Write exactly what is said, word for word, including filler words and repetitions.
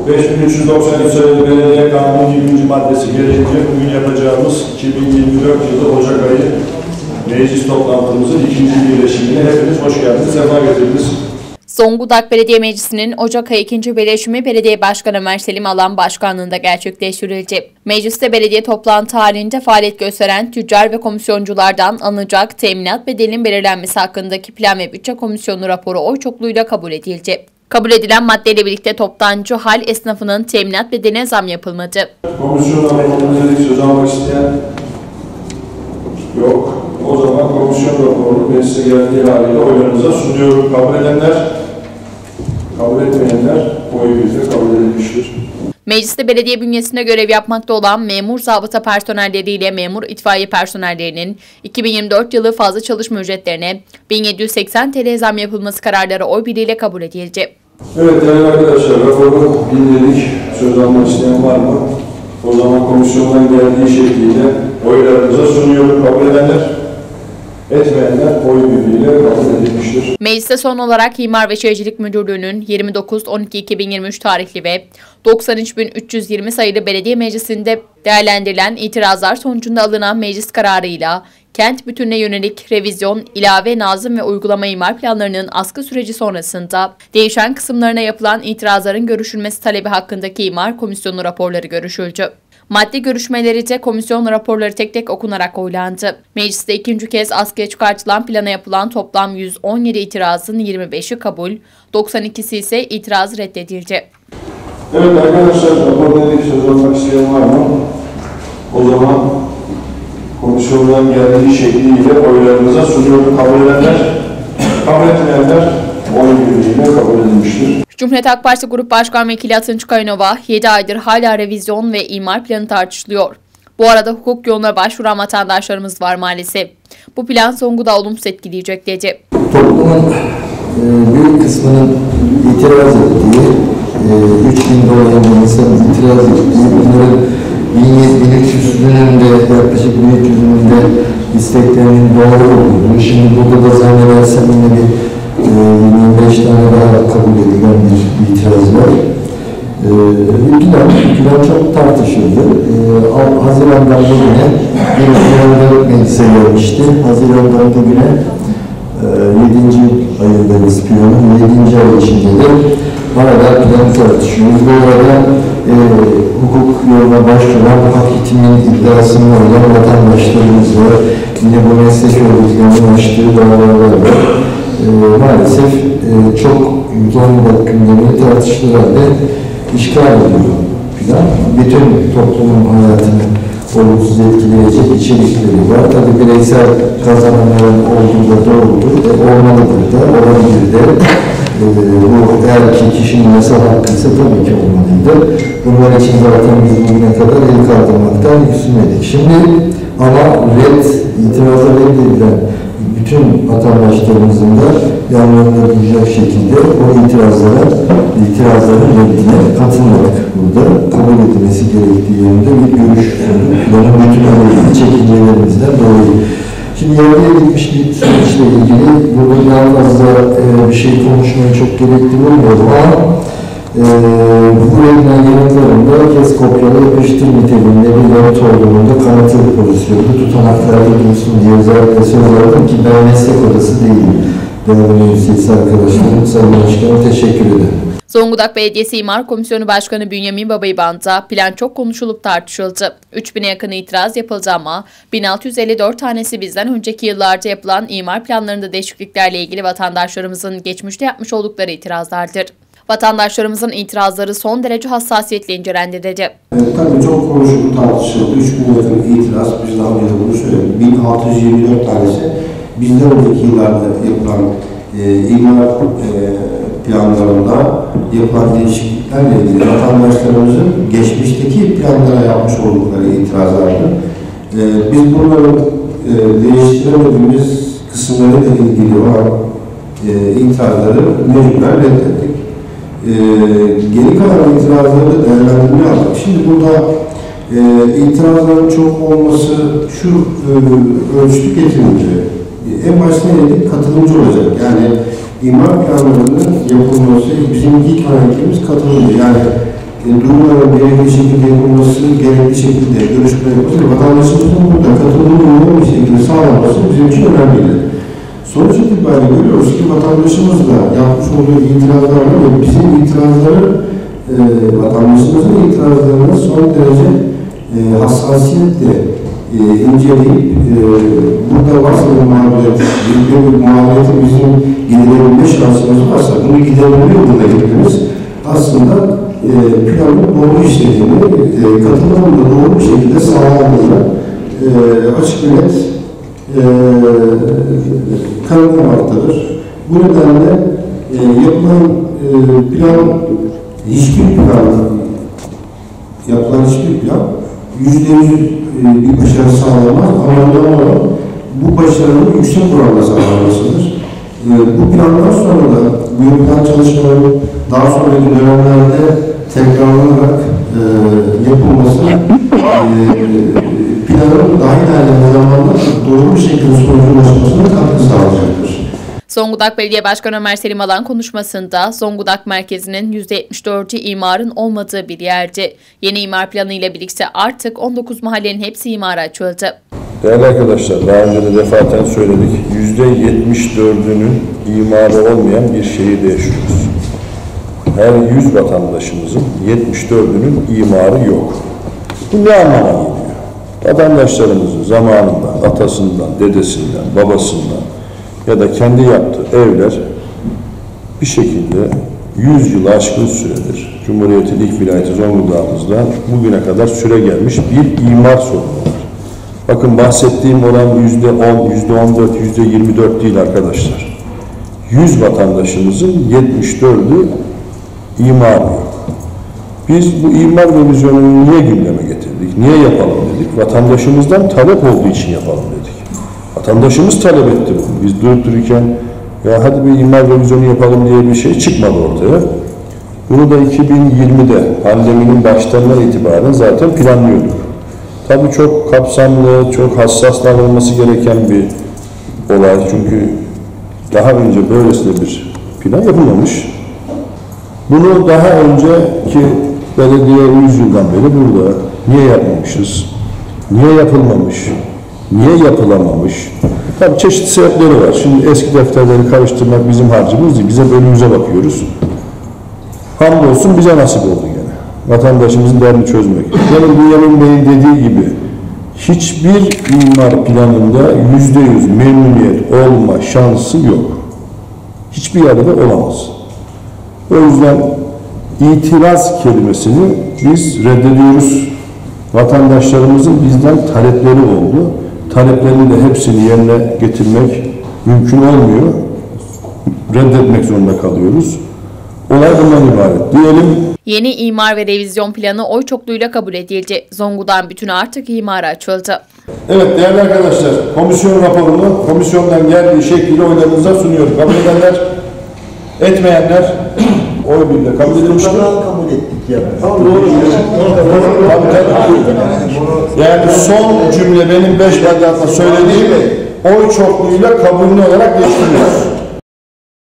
beş bin üç yüz doksan üç sayılı Belediye Kanunu yirminci maddesi gereğince bugün yapacağımız iki bin yirmi dört yılı Ocak ayı meclis toplantımızın ikinci birleşimine hepiniz hoş geldiniz, sefa getirdiniz. Zonguldak Belediye Meclisi'nin Ocak ayı ikinci birleşimi Belediye Başkanı Ömer Selim Alan Başkanlığı'nda gerçekleştirildi. Mecliste belediye toplantı halinde faaliyet gösteren tüccar ve komisyonculardan alınacak teminat bedelinin belirlenmesi hakkındaki Plan ve Bütçe Komisyonu raporu oy çokluğuyla kabul edildi. Kabul edilen maddeyle birlikte toptancı hal esnafının teminat bedeline zam yapılmadı. Komisyon raporumuza söz almak isteyen yok. O zaman komisyon raporunu meclise geldiği haliyle oylarınıza sunuyorum. Kabul edenler, kabul etmeyenler oy birlikte kabul edilmiştir. Mecliste belediye bünyesinde görev yapmakta olan memur zabıta personelleriyle memur itfaiye personellerinin iki bin yirmi dört yılı fazla çalışma ücretlerine bin yedi yüz seksen TL zam yapılması kararları oy birliğiyle kabul edildi. Evet değerli arkadaşlar, raporu dinledik. Söz almak isteyen var mı? O zaman komisyondan geldiği şekliyle oylarınıza sunuyorum. Kabul edenler, etmeyenler oy birliğiyle kabul edilmiştir. Mecliste son olarak İmar ve Şehircilik Müdürlüğü'nün yirmi dokuz on iki iki bin yirmi üç tarihli ve doksan üç bin üç yüz yirmi sayılı Belediye Meclisi'nde değerlendirilen itirazlar sonucunda alınan meclis kararıyla kent bütününe yönelik revizyon, ilave, nazım ve uygulama imar planlarının askı süreci sonrasında değişen kısımlarına yapılan itirazların görüşülmesi talebi hakkındaki imar komisyonu raporları görüşüldü. Madde görüşmelerice komisyon raporları tek tek okunarak oylandı. Mecliste ikinci kez askıya çıkartılan plana yapılan toplam yüz on yedi itirazın yirmi beşi kabul, doksan ikisi ise itiraz reddedildi. Evet arkadaşlar, raporda ilgili söz almak isteyen var mı? O zaman komisyondan geldiği şekliyle oylarınıza sunuyorum. Kabul edenler, kabul etmeyenler oy birliğiyle kabul edilmiştir. Cumhuriyet Halk Partisi Grup Başkan Vekili Atınç Kayınova, yedi aydır hala revizyon ve imar planı tartışılıyor. Bu arada hukuk yoluna başvuran vatandaşlarımız var maalesef. Bu plan Zonguldak'ı olumsuz etkileyecek dedi. Toplumun e, büyük kısmının itiraz ettiği, e, üç bin dolayında insanın itiraz ettiği, bunların bin üç yüzünün de yaklaşık bin üç yüzünün de isteklerinin doğru olduğunu, şimdi burada da zannedersem yine bir yirmi beş tane daha kabul edilen bir itiraz var. E, plan, plan çok tartışıldı. E, Haziran'dan bugüne bir planı meclise gelmişti. Haziran'dan bugüne e, yedinci ayındayız planın. yedinci ay içinde de hala planı tartışıyoruz. Bu arada e, hukuk yoluna başvuran hak hitimin iddiasında olan vatandaşlarımız var. Yine bu meslek örgütlerinin açtığı davalar var. E, maalesef e, çok Zonguldak gündemini tartıştığı halde işgal ediyor plan. Bütün toplumun hayatını olumsuz etkileyecek içerikleri var. Tabii bireysel kazanımların olduğu da doğrudur, e, olmalıdır da, olabilir de. E, bu eğer ki kişinin yasal hakkıysa tabii ki olmalıydı. Bunlar için zaten biz bugüne kadar el kaldırmaktan yüksünmedik. Şimdi ama red, itiraza reddedilen bütün vatandaşlarımızın da yanlarında duracak şekilde o itirazlara, itirazların reddine katılarak burada kabul edilmesi gerektiği yönünde bir görüş planın bütün önemli çekincelerimizden dolayı. Şimdi elde edilmiş bir süreçle ilgili burada daha fazla e, bir şey konuşmaya çok gerekli olmuyor ama e, bu verilen yanıtlarında kes kopyala yapıştır niteliğinde bir yanıt olduğunda kanıtı pozisyonda tutanaklarda dursun diye özellikle söz aldım ki ben meslek odası değilim. Değerli meclis arkadaşlarım, Sayın Başkanım teşekkür ederim. Zonguldak Belediyesi İmar Komisyonu Başkanı Bünyamin Babayıban'da plan çok konuşulup tartışıldı. üç bine yakın itiraz yapıldı ama bin altı yüz elli dört tanesi bizden önceki yıllarda yapılan imar planlarında değişikliklerle ilgili vatandaşlarımızın geçmişte yapmış oldukları itirazlardır. Vatandaşlarımızın itirazları son derece hassasiyetle incelendi dedi. Evet, tabii çok konuşuldu, tartışıldı. üç bine yakın itiraz, biz daha önce de bunu söyledik. bin altı yüz yirmi dört tanesi bizden önceki yıllarda yapılan e, imar e, planlarında yapılan değişikliklerle ilgili vatandaşlarımızın geçmişteki planlara yapmış oldukları itirazlardı. E, biz bunların e, değiştiremediğimiz kısımlarıyla ilgili olan e, itirazları mecburen reddettik. E, geri kalan itirazları da değerlendirmeye aldık. Şimdi burada e, itirazların çok olması şu e, ölçütü getirince en başta ne dedik? Katılımcı olacak. Yani imar planlarının yapılması bizim ilk önergemiz katılımcı. Yani e, durumların gerekli şekilde yapılması, gerekli şekilde görüşme yapılması ve vatandaşımızın burada katılımının yoğun bir şekilde sağlanması bizim için önemliydi. Sonuç itibariyle görüyoruz ki vatandaşımız da yapmış olduğu itirazlarla ve bizim itirazları, e, vatandaşımızın itirazlarını son derece e, hassasiyetle e, inceleyip e, burada varsa bir mağduriyet, bir, bir mağduriyeti bizim giderebilme şansımız varsa bunu giderebilme yolunda gitmemiz aslında e, planın doğru işlediğini, e, katılımın da doğru bir şekilde sağlandığını e, açık ve net e, kanıtlamaktadır. Bu nedenle e, yapılan e, plan, hiçbir plan, yapılan hiçbir plan yüzde yüz e, bir başarı sağlamaz ama önemli olan bu başarının yüksek oranda sağlanmasıdır. E, bu plandan sonra da bu yapılan çalışmaların daha sonraki dönemlerde tekrarlanarak e, yapılması e, planın daha ilerleyen zamanda doğru bir şekilde sonuca ulaşmasına katkı sağlayacaktır. Zonguldak Belediye Başkanı Ömer Selim Alan konuşmasında Zonguldak merkezinin yüzde yetmiş dördü imarın olmadığı bir yerdi. Yeni imar planı ile birlikte artık on dokuz mahallenin hepsi imara açıldı. Değerli arkadaşlar, daha önce de defaten söyledik, yüzde yetmiş dördünün imarı olmayan bir şehirde yaşıyoruz. Her yüz vatandaşımızın yetmiş dördünün imarı yok. Bu ne anlama geliyor? Vatandaşlarımızın zamanından, atasından, dedesinden, babasından ya da kendi yaptığı evler bir şekilde yüz yılı aşkın süredir Cumhuriyet'in ilk vilayeti Zonguldak'ımızda bugüne kadar süre gelmiş bir imar sorunu var. Bakın bahsettiğim oran yüzde on, yüzde on dört, yüzde yirmi dört değil arkadaşlar. yüz vatandaşımızın yetmiş dördü imar yok. Biz bu imar revizyonunu niye gündeme getirdik? Niye yapalım dedik? Vatandaşımızdan talep olduğu için yapalım dedik. Vatandaşımız talep etti bunu. Biz durup dururken ya hadi bir imar revizyonu yapalım diye bir şey çıkmadı ortaya. Bunu da iki bin yirmide pandeminin başlarından itibaren zaten planlıyorduk. Tabii çok kapsamlı, çok hassas davranılması gereken bir olay. Çünkü daha önce böylesine bir plan yapılmamış. Bunu daha önceki belediye yüz yıldan beri burada. Niye yapmamışız? Niye yapılmamış? Niye yapılamamış? Tabii çeşitli sebepleri var. Şimdi eski defterleri karıştırmak bizim harcımız değil. Bize bölümümüze bakıyoruz. Hamdolsun bize nasip oldu gene. Vatandaşımızın derdini çözmek. Benim Bünyamin Bey'in dediği gibi hiçbir imar planında yüzde yüz memnuniyet olma şansı yok. Hiçbir yerde de olamaz. O yüzden itiraz kelimesini biz reddediyoruz. Vatandaşlarımızın bizden talepleri oldu. Taleplerinin de hepsini yerine getirmek mümkün olmuyor. Reddetmek zorunda kalıyoruz. Olay bundan ibaret diyelim. Yeni imar ve revizyon planı oy çokluğuyla kabul edildi. Zonguldak'ın bütünü artık imara açıldı. Evet değerli arkadaşlar, komisyon raporunu komisyondan geldiği şekliyle oylarınıza sunuyorum. Kabul edenler, etmeyenler oy birle kabul edilmiştir. Kabul ettik ya. Tamam doğru. Tabii tabii. Yani son cümle benim beş maddeyle söylediğim oy çokluğuyla kabulünü olarak geçtiriyoruz.